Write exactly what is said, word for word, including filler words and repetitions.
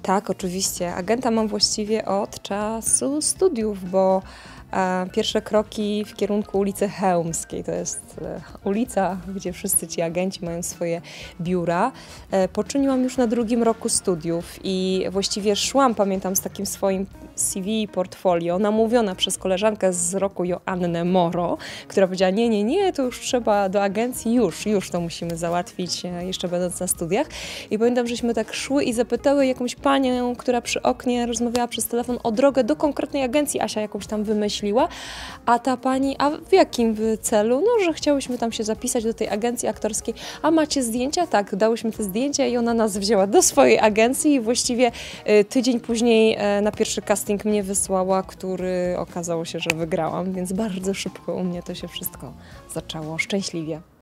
Tak, oczywiście. Agenta mam właściwie od czasu studiów, bo e, pierwsze kroki w kierunku ulicy Chełmskiej, to jest e, ulica, gdzie wszyscy ci agenci mają swoje biura, e, poczyniłam już na drugim roku studiów i właściwie szłam, pamiętam, z takim swoim C V i portfolio, namówiona przez koleżankę z roku Joannę Moro, która powiedziała: nie, nie, nie, to już trzeba do agencji, już, już to musimy załatwić, e, jeszcze będąc na studiach. I pamiętam, żeśmy tak szły i zapytały jakąś panią, która przy oknie rozmawiała przez telefon, o drogę do konkretnej agencji. Asia jakąś tam wymyśliła, a ta pani: a w jakim wy celu? No, że chciałyśmy tam się zapisać do tej agencji aktorskiej. A macie zdjęcia? Tak, dałyśmy te zdjęcia i ona nas wzięła do swojej agencji i właściwie y, tydzień później y, na pierwszy casting mnie wysłała, który okazało się, że wygrałam, więc bardzo szybko u mnie to się wszystko zaczęło szczęśliwie.